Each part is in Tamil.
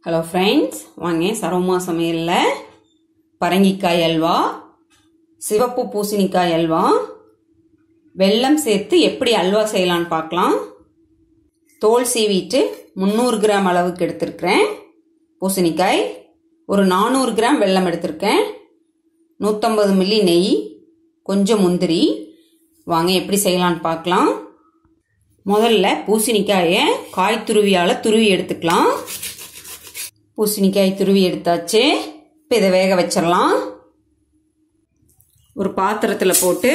ஹலோ ஃப்ரெண்ட்ஸ், வாங்க சரோமா சமையலில் பரங்கிக்காய் அல்வா, சிவப்பு பூசணிக்காய் அல்வா, வெல்லம் சேர்த்து எப்படி அல்வா செய்யலான்னு பார்க்கலாம். தோல் சீவிட்டு 300 கிராம் அளவுக்கு எடுத்திருக்கிறேன் பூசணிக்காய், ஒரு 400 கிராம் வெல்லம் எடுத்திருக்கேன், 150 மில்லி நெய், கொஞ்சம் முந்திரி. வாங்க எப்படி செய்யலான்னு பார்க்கலாம். முதல்ல பூசணிக்காயை காய் துருவியால் துருவி எடுத்துக்கலாம். பூசணிக்காய் துருவி எடுத்தாச்சு. இப்போ இதை வேக வச்சிடலாம். ஒரு பாத்திரத்தில் போட்டு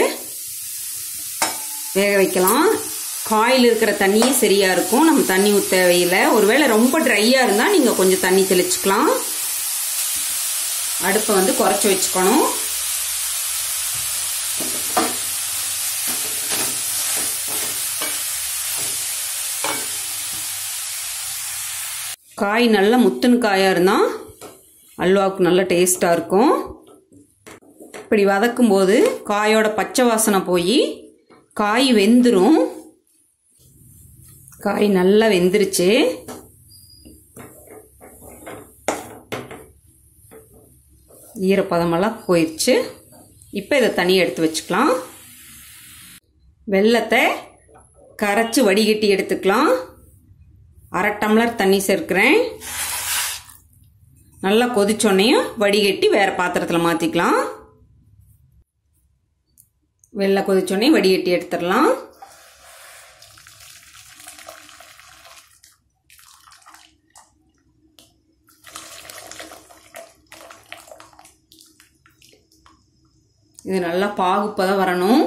வேக வைக்கலாம். காயில் இருக்கிற தண்ணியே சரியா இருக்கும், நம்ம தண்ணி ஊற்ற தேவையில்லை. ஒருவேளை ரொம்ப ட்ரையா இருந்தால் நீங்கள் கொஞ்சம் தண்ணி தெளிச்சுக்கலாம். அடுப்பை குறைச்சி வச்சுக்கணும். காய் நல்லா முத்துன காயாக இருந்தால் அல்வாவுக்கு நல்ல டேஸ்ட்டாக இருக்கும். இப்படி வதக்கும் போது காயோட பச்சை வாசனை போய் காய் வெந்துடும். காய் நல்லா வெந்துருச்சு. ஈரப்பதமெல்லாம் போயிடுச்சு. இப்போ இதை தனியாக எடுத்து வச்சுக்கலாம். வெல்லத்தை கரைச்சி வடிகட்டி எடுத்துக்கலாம். 1/2 டம்ளர் தண்ணி சேர்க்கிறேன். நல்லா கொதிச்சோன்னையும் வடிகட்டி வேற பாத்திரத்தில் மாற்றிக்கலாம். வெள்ளை கொதிச்சோன்னையும் வடிகட்டி எடுத்துடலாம். இது நல்லா பாகுப்பதம் வரணும்.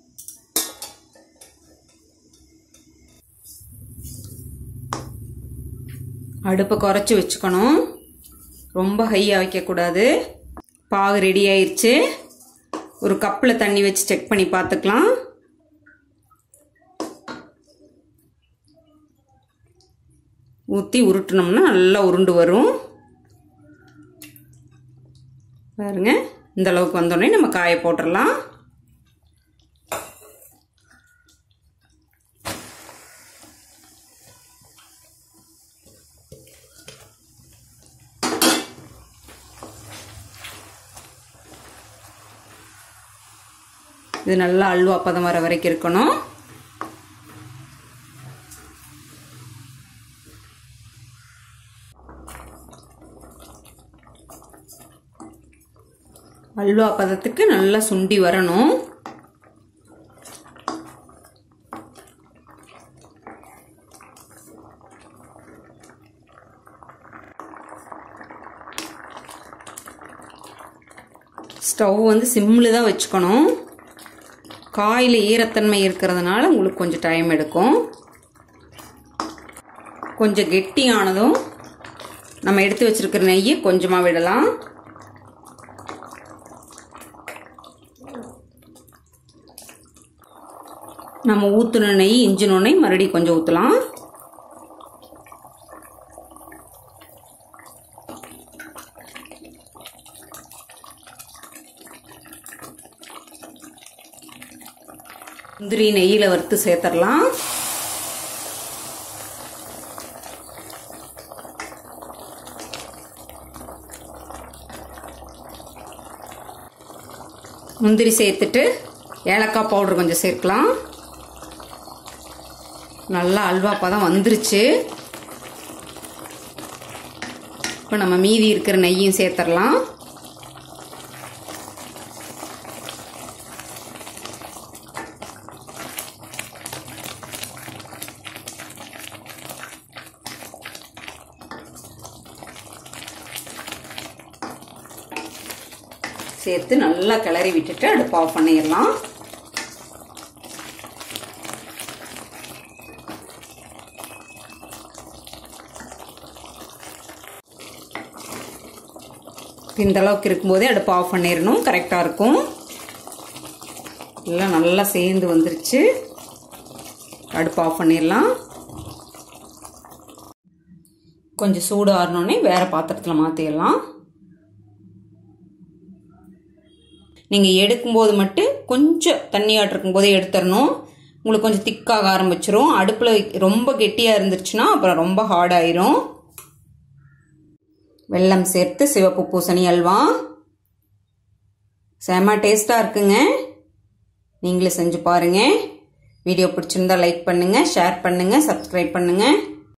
அடுப்பை குறைச்சி வச்சுக்கணும், ரொம்ப ஹையாக வைக்கக்கூடாது. பாகு ரெடி ஆயிடுச்சு. ஒரு கப்பில் தண்ணி வச்சு செக் பண்ணி பார்த்துக்கலாம். ஊற்றி உருட்டினோம்னா நல்லா உருண்டு வரும். பாருங்க, இந்த அளவுக்கு வந்தோடனே நம்ம காய போட்டுடலாம். இது நல்லா அல்வா பதம் வர வரைக்கும் இருக்கணும். அல்வா பதத்துக்கு நல்லா சுண்டி வரணும். ஸ்டவ் சிம்மில் தான் வச்சுக்கணும். காயில் ஈரத்தன்மை இருக்கிறதுனால உங்களுக்கு கொஞ்சம் டைம் எடுக்கும். கொஞ்சம் கெட்டியானதும் நம்ம எடுத்து வச்சிருக்கிற நெய்யை கொஞ்சமாக விடலாம். நம்ம ஊற்றுன நெய் இஞ்சினோடனே மறுபடியும் கொஞ்சம் ஊற்றலாம். முந்திரி நெய்யில் வறுத்து சேர்த்துடலாம். முந்திரி சேர்த்துட்டு ஏலக்காய் பவுடர் கொஞ்சம் சேர்க்கலாம். நல்லா அல்வா பதம் வந்துருச்சு. இப்போ நம்ம மீதி இருக்கிற நெய்யும் சேர்த்துடலாம். சேர்த்து நல்லா கிளறி விட்டுட்டு அடுப்பு ஆஃப் பண்ணிடலாம். இந்த அளவுக்கு இருக்கும்போதே அடுப்பு ஆஃப் பண்ணிடணும், கரெக்டாக இருக்கும். எல்லாம் நல்லா சேர்ந்து வந்துருச்சு. அடுப்பு ஆஃப் பண்ணிடலாம். கொஞ்சம் சூடு ஆறணுன்னே வேற பாத்திரத்தில் மாற்றிடலாம். நீங்கள் எடுக்கும்போது மட்டும் கொஞ்சம் தண்ணியாட்டு இருக்கும்போதே எடுத்துடணும். உங்களுக்கு கொஞ்சம் திக்காக ஆரம்பிச்சிரும். அடுப்பில் ரொம்ப கெட்டியாக இருந்துச்சுன்னா அப்புறம் ரொம்ப ஹார்ட் ஆயிரும். வெல்லம் சேர்த்து சிவப்பு பூசணி அல்வா செம டேஸ்டா இருக்குங்க. நீங்களே செஞ்சு பாருங்க. வீடியோ பிடிச்சிருந்தா லைக் பண்ணுங்க, ஷேர் பண்ணுங்க, சப்ஸ்கிரைப் பண்ணுங்க.